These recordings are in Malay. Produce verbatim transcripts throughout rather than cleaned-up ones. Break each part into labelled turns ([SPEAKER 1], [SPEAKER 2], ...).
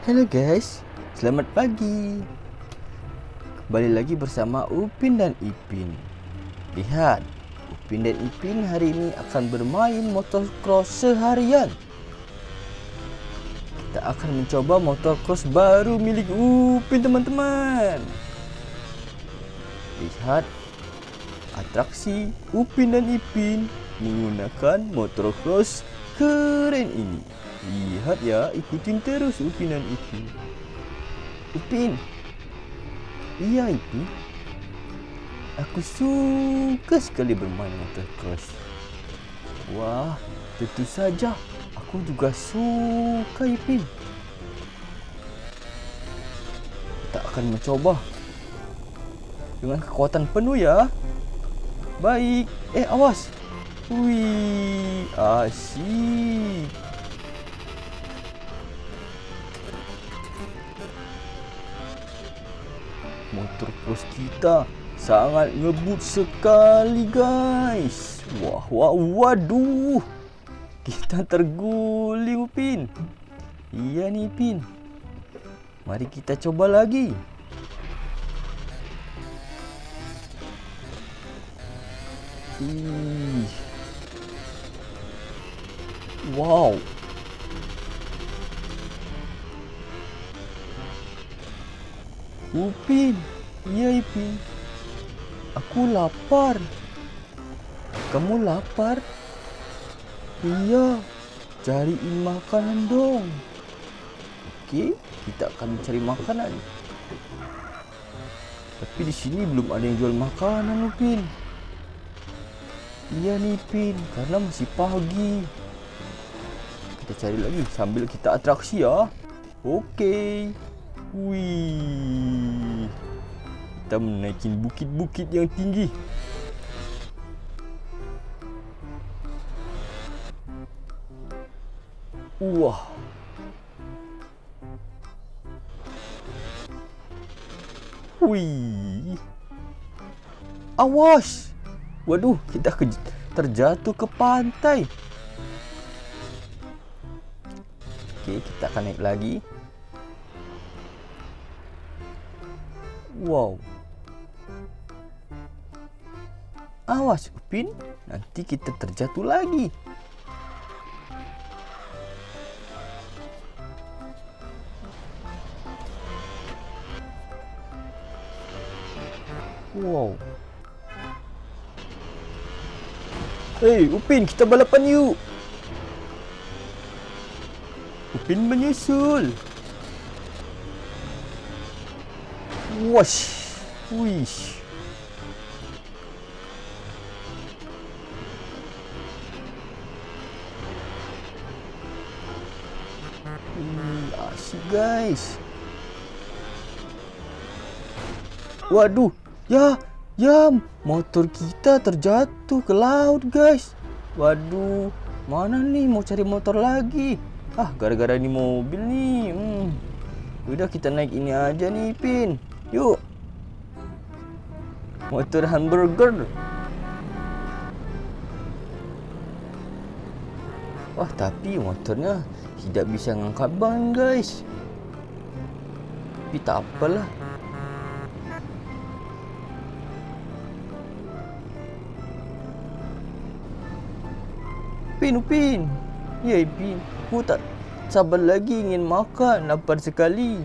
[SPEAKER 1] Halo guys, selamat pagi. Kembali lagi bersama Upin dan Ipin. Lihat, Upin dan Ipin hari ini akan bermain motocross seharian. Kita akan mencoba motocross baru milik Upin, teman-teman. Lihat atraksi Upin dan Ipin menggunakan motocross keren ini. Lihat ya, ikutin terus Upin dan Ipin. Upin. Iya Ipin. Aku suka sekali bermain motocross. Wah, tentu saja aku juga suka Ipin. Kita akan mencoba dengan kekuatan penuh ya. Baik. Eh, awas. Wih, asyik. Motocross kita sangat ngebut sekali guys. Wah, wah, waduh. Kita terguling Upin. Iya nih Upin. Mari kita coba lagi. Ih. Wow. Upin, iya Ipin. Aku lapar. Kamu lapar? Iya, cariin makanan dong. Oke, kita akan mencari makanan. Tapi di sini belum ada yang jual makanan, Upin. Iya nih, Pin, karena masih pagi. Kita cari lagi sambil kita atraksi ya. Oke. Wih, kita menaikin bukit-bukit yang tinggi. Wah, wih, awas. Waduh, kita terjatuh ke pantai. Oke, kita akan naik lagi. Wow. Awas Upin, nanti kita terjatuh lagi. Wow. Hei Upin, kita balapan yuk. Upin menyusul. Wash, wish. Hmm, asyik guys. Waduh, ya, ya, motor kita terjatuh ke laut guys. Waduh, mana nih mau cari motor lagi? Ah, gara-gara ini mobil nih. Hmm. Udah kita naik ini aja nih Pin. Yuk. Motor hamburger. Wah, tapi motornya tidak bisa ngangkat ban guys. Tapi tak apalah. Pin, Upin. Ya Pin, aku tak sabar lagi ingin makan. Lapar sekali.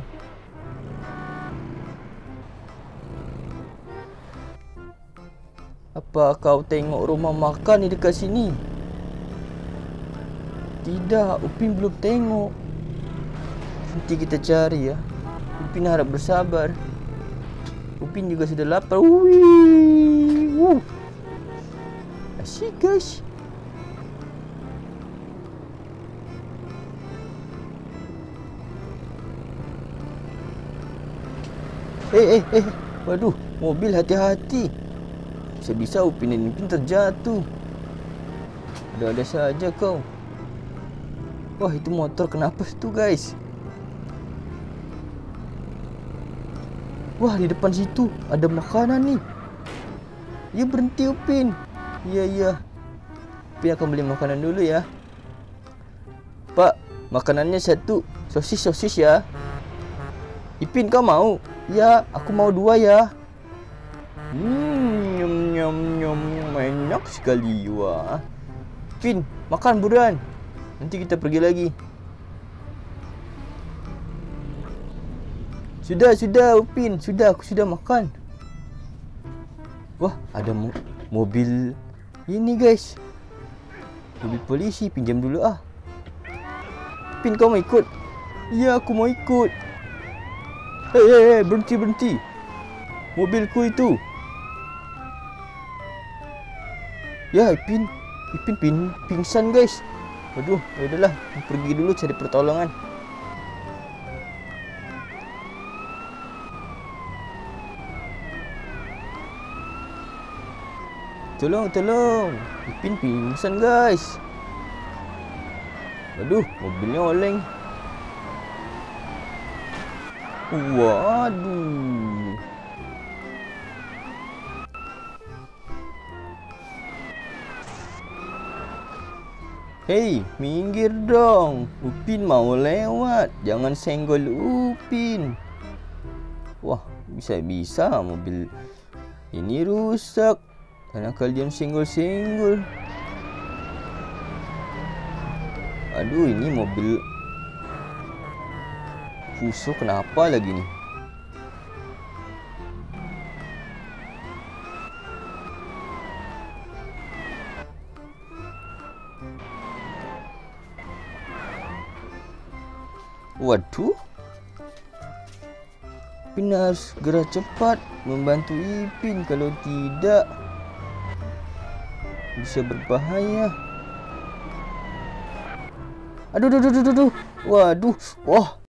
[SPEAKER 1] Apa kau tengok rumah makan di dekat sini? Tidak, Upin belum tengok. Nanti kita cari ya. Upin harap bersabar. Upin juga sudah lapar. Wih, wuh. Asyik guys. Eh, eh, eh. Waduh, mobil hati-hati. Bisa-bisa Upin dan Ipin terjatuh. Ada-ada saja kau. Wah, itu motor kenapa itu guys? Wah, di depan situ ada makanan nih. Ya, berhenti Upin. Iya, iya. Upin akan beli makanan dulu ya. Pak, makanannya satu sosis-sosis ya. Ipin, kau mau? Ya, aku mau dua ya. Hmm, nyam nyam nyam, enak sekali. Wah. Ipin, makan buruan. Nanti kita pergi lagi. Sudah, sudah, Upin. Sudah, aku sudah makan. Wah, ada mo mobil ini, guys. Mobil polisi, pinjam dulu ah. Upin, kau mau ikut? Iya, aku mau ikut. Hei, hei, hei, berhenti, berhenti. Mobilku itu. Ya, Ipin. Ipin pin pingsan, guys. Waduh, ya udahlah, pergi dulu cari pertolongan. Tolong, tolong. Ipin pingsan, guys. Aduh, mobilnya oleng. Waduh. Hei, minggir dong. Upin mau lewat. Jangan senggol Upin. Wah, bisa-bisa mobil ini rusak karena kalian senggol-senggol. Aduh, ini mobil Fuso kenapa lagi nih? Waduh. Ipin harus segera cepat membantu Ipin, kalau tidak bisa berbahaya. Aduh, aduh, aduh, aduh, aduh. Waduh, wah,